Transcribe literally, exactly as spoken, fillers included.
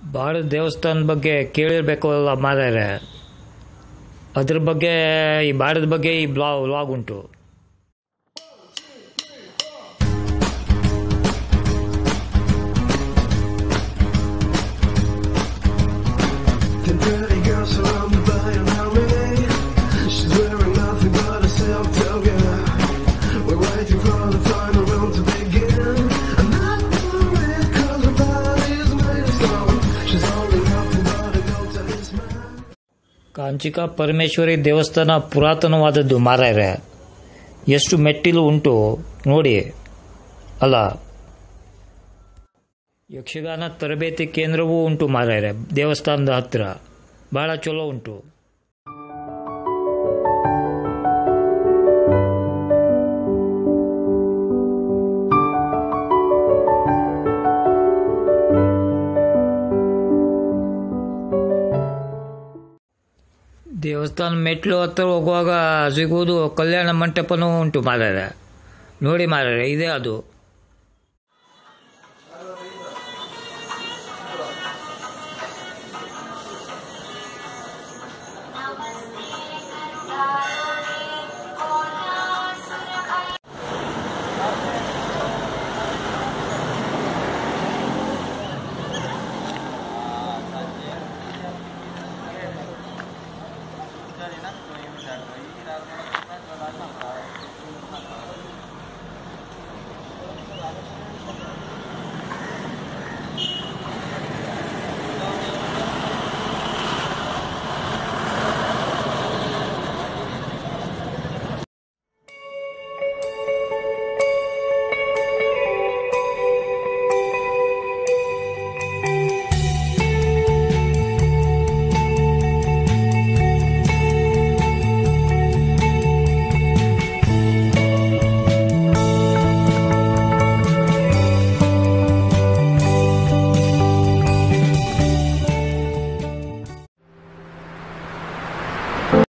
ಬಾಡ ದೇವಸ್ಥಾನದ ಬಗ್ಗೆ ಕೇಳಿರಬೇಕಲ್ಲ ಮಾರಾಯರೆ, ಅದ್ರ ಬಗ್ಗೆ ಈ ಬಾಡದ ಬಗ್ಗೆ ಈ ಬ್ಲಾ ವ್ಲಾಗ್ ಉಂಟು. ಕಾಂಚಿಕಾ ಪರಮೇಶ್ವರಿ ದೇವಸ್ಥಾನ ಪುರಾತನವಾದದ್ದು ಮಾರಾಯರೆ, ಎಷ್ಟು ಮೆಟ್ಟಿಲು ಉಂಟು ನೋಡಿ ಅಲ್ಲ. ಯಕ್ಷಗಾನ ತರಬೇತಿ ಕೇಂದ್ರವೂ ಉಂಟು ಮಾರಾಯರೆ ದೇವಸ್ಥಾನದ ಹತ್ತಿರ, ಬಹಳ ಚಲೋ ಉಂಟು. ದೇವಸ್ಥಾನ ಮೆಟ್ಲು ಹತ್ತಿರ ಹೋಗುವಾಗ ಸಿಗುವುದು ಕಲ್ಯಾಣ ಮಂಟಪನೂ ಉಂಟು ಮಾರಾಯರೆ, ನೋಡಿ ಮಾರಾಯರೆ, ಇದೇ ಅದು.